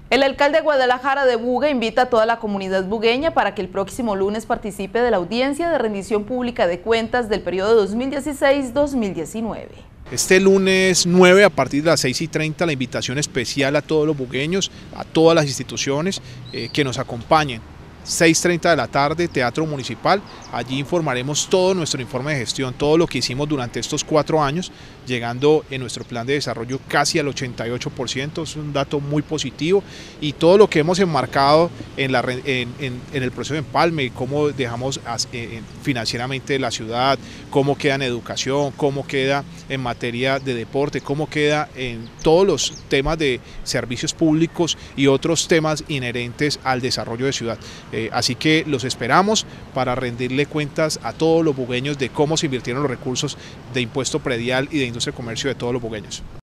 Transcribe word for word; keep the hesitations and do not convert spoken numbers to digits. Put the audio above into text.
El alcalde de Guadalajara de Buga invita a toda la comunidad bugueña para que el próximo lunes participe de la audiencia de rendición pública de cuentas del periodo dos mil dieciséis dos mil diecinueve. Este lunes nueve a partir de las seis y treinta la invitación especial a todos los bugueños, a todas las instituciones eh, que nos acompañen. seis y treinta de la tarde, Teatro Municipal, allí informaremos todo nuestro informe de gestión, todo lo que hicimos durante estos cuatro años, llegando en nuestro plan de desarrollo casi al ochenta y ocho por ciento, es un dato muy positivo, y todo lo que hemos enmarcado en, la, en, en, en el proceso de empalme, cómo dejamos eh, financieramente la ciudad, cómo queda en educación, cómo queda en materia de deporte, cómo queda en todos los temas de servicios públicos y otros temas inherentes al desarrollo de ciudad. Eh, así que los esperamos para rendirle cuentas a todos los bugueños de cómo se invirtieron los recursos de impuesto predial y de industria y comercio de todos los bugueños.